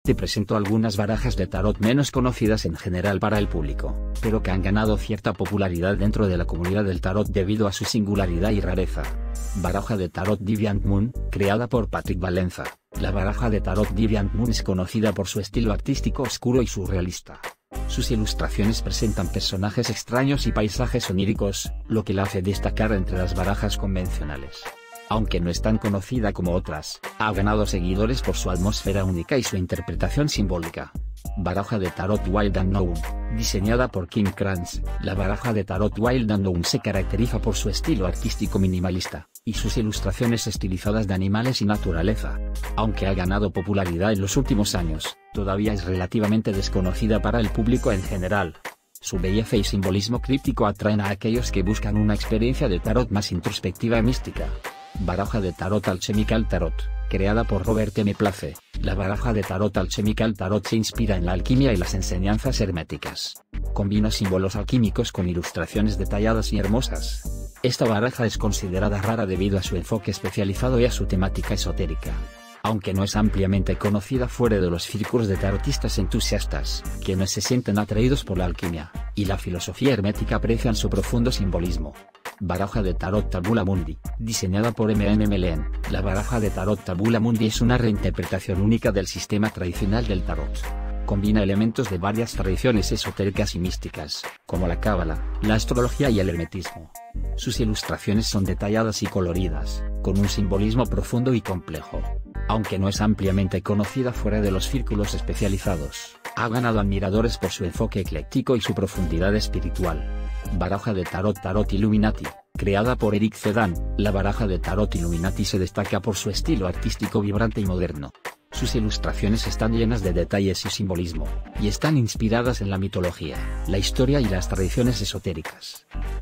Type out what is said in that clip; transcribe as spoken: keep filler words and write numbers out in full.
Te presento algunas barajas de tarot menos conocidas en general para el público, pero que han ganado cierta popularidad dentro de la comunidad del tarot debido a su singularidad y rareza. Baraja de tarot Deviant Moon, creada por Patrick Valenza. La baraja de tarot Deviant Moon es conocida por su estilo artístico oscuro y surrealista. Sus ilustraciones presentan personajes extraños y paisajes oníricos, lo que la hace destacar entre las barajas convencionales. Aunque no es tan conocida como otras, ha ganado seguidores por su atmósfera única y su interpretación simbólica. Baraja de tarot Wild Unknown, diseñada por Kim Krantz. La baraja de tarot Wild Unknown se caracteriza por su estilo artístico minimalista, y sus ilustraciones estilizadas de animales y naturaleza. Aunque ha ganado popularidad en los últimos años, todavía es relativamente desconocida para el público en general. Su belleza y simbolismo críptico atraen a aquellos que buscan una experiencia de tarot más introspectiva y mística. Baraja de tarot Alchemical Tarot, creada por Robert M. Place. La baraja de tarot Alchemical Tarot se inspira en la alquimia y las enseñanzas herméticas. Combina símbolos alquímicos con ilustraciones detalladas y hermosas. Esta baraja es considerada rara debido a su enfoque especializado y a su temática esotérica. Aunque no es ampliamente conocida fuera de los círculos de tarotistas entusiastas, quienes se sienten atraídos por la alquimia y la filosofía hermética aprecian su profundo simbolismo. Baraja de tarot Tabula Mundi, diseñada por M M Melen. La baraja de tarot Tabula Mundi es una reinterpretación única del sistema tradicional del tarot. Combina elementos de varias tradiciones esotéricas y místicas, como la cábala, la astrología y el hermetismo. Sus ilustraciones son detalladas y coloridas, con un simbolismo profundo y complejo. Aunque no es ampliamente conocida fuera de los círculos especializados, ha ganado admiradores por su enfoque ecléctico y su profundidad espiritual. Baraja de tarot Tarot Illuminati, creada por Eric Zedan. La baraja de tarot Illuminati se destaca por su estilo artístico vibrante y moderno. Sus ilustraciones están llenas de detalles y simbolismo, y están inspiradas en la mitología, la historia y las tradiciones esotéricas.